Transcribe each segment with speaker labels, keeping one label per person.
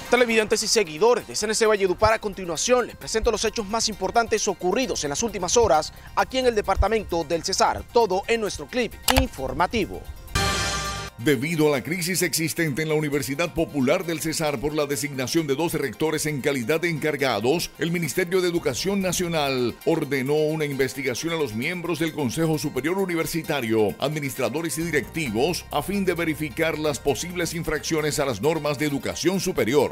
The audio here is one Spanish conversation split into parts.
Speaker 1: Televidentes y seguidores de CNC Valledupar, a continuación les presento los hechos más importantes ocurridos en las últimas horas aquí en el departamento del Cesar, todo en nuestro clip informativo.
Speaker 2: Debido a la crisis existente en la Universidad Popular del Cesar por la designación de 12 rectores en calidad de encargados, el Ministerio de Educación Nacional ordenó una investigación a los miembros del Consejo Superior Universitario, administradores y directivos, a fin de verificar las posibles infracciones a las normas de educación superior.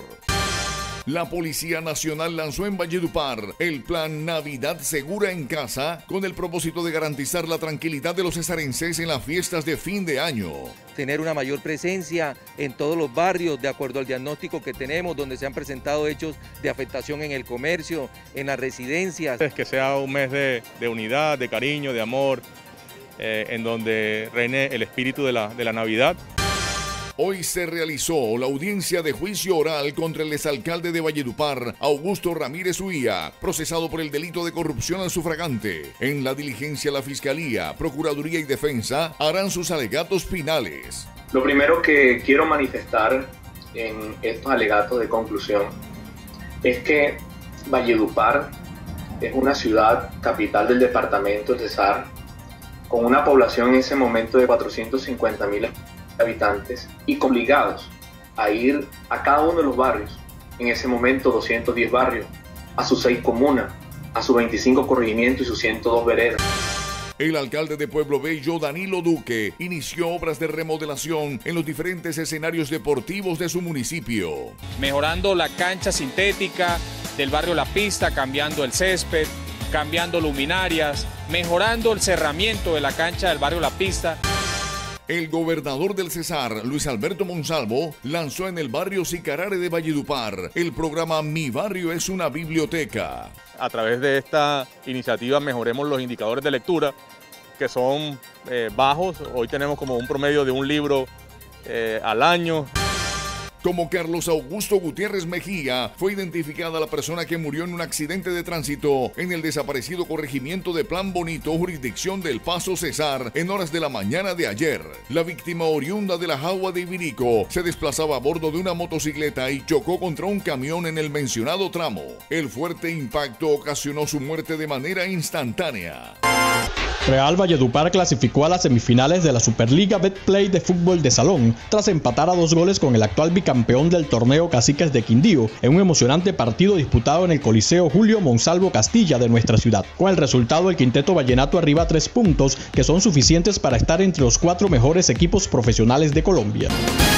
Speaker 2: La Policía Nacional lanzó en Valledupar el plan Navidad Segura en Casa con el propósito de garantizar la tranquilidad de los cesarenses en las fiestas de fin de año.
Speaker 3: Tener una mayor presencia en todos los barrios de acuerdo al diagnóstico que tenemos, donde se han presentado hechos de afectación en el comercio, en las residencias.
Speaker 4: Es que sea un mes de unidad, de cariño, de amor, en donde reine el espíritu de la Navidad.
Speaker 2: Hoy se realizó la audiencia de juicio oral contra el exalcalde de Valledupar, Augusto Ramírez Uía, procesado por el delito de corrupción al sufragante. En la diligencia, la Fiscalía, Procuraduría y Defensa harán sus alegatos finales.
Speaker 5: Lo primero que quiero manifestar en estos alegatos de conclusión es que Valledupar es una ciudad capital del departamento del Cesar, con una población en ese momento de 450.000 habitantes y obligados a ir a cada uno de los barrios, en ese momento 210 barrios, a sus 6 comunas, a sus 25 corregimientos y sus 102 veredas.
Speaker 2: El alcalde de Pueblo Bello, Danilo Duque, inició obras de remodelación en los diferentes escenarios deportivos de su municipio.
Speaker 6: Mejorando la cancha sintética del barrio La Pista, cambiando el césped, cambiando luminarias, mejorando el cerramiento de la cancha del barrio La Pista.
Speaker 2: El gobernador del Cesar, Luis Alberto Monsalvo, lanzó en el barrio Sicarare de Valledupar el programa Mi Barrio es una Biblioteca.
Speaker 4: A través de esta iniciativa mejoremos los indicadores de lectura, que son bajos. Hoy tenemos como un promedio de un libro al año.
Speaker 2: Como Carlos Augusto Gutiérrez Mejía, fue identificada la persona que murió en un accidente de tránsito en el desaparecido corregimiento de Plan Bonito, jurisdicción del Paso Cesar, en horas de la mañana de ayer. La víctima, oriunda de la Jagua de Ibirico, se desplazaba a bordo de una motocicleta y chocó contra un camión en el mencionado tramo. El fuerte impacto ocasionó su muerte de manera instantánea.
Speaker 7: Real Valledupar clasificó a las semifinales de la Superliga Betplay de fútbol de salón tras empatar a 2 goles con el actual bicampeón del torneo Caciques de Quindío en un emocionante partido disputado en el Coliseo Julio Monsalvo Castilla de nuestra ciudad. Con el resultado, el quinteto vallenato arriba a 3 puntos que son suficientes para estar entre los 4 mejores equipos profesionales de Colombia.